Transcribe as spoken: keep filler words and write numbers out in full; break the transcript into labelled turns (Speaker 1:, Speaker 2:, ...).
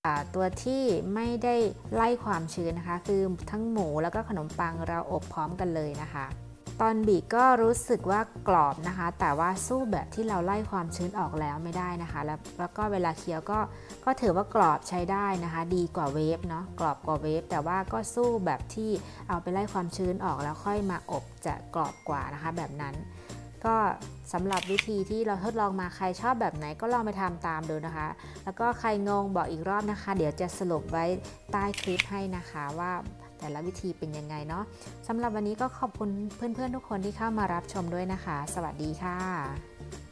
Speaker 1: ตัวที่ไม่ได้ไล่ความชื้นนะคะคือทั้งหมูแล้วก็ขนมปังเราอบพร้อมกันเลยนะคะตอนบีบก็รู้สึกว่ากรอบนะคะแต่ว่าสู้แบบที่เราไล่ความชื้นออกแล้วไม่ได้นะคะแล้วแล้วก็เวลาเคี้ยวก็ก็ถือว่ากรอบใช้ได้นะคะดีกว่าเวฟเนาะกรอบกว่าเวฟแต่ว่าก็สู้แบบที่เอาไปไล่ความชื้นออกแล้วค่อยมาอบจะกรอบกว่านะคะแบบนั้นก็สำหรับวิธีที่เราทดลองมาใครชอบแบบไหนก็ลองไปทำตามดูนะคะแล้วก็ใครงงบอกอีกรอบนะคะเดี๋ยวจะสรุปไว้ใต้คลิปให้นะคะว่าแต่ละวิธีเป็นยังไงเนาะสำหรับวันนี้ก็ขอบคุณเพื่อนๆทุกคนที่เข้ามารับชมด้วยนะคะสวัสดีค่ะ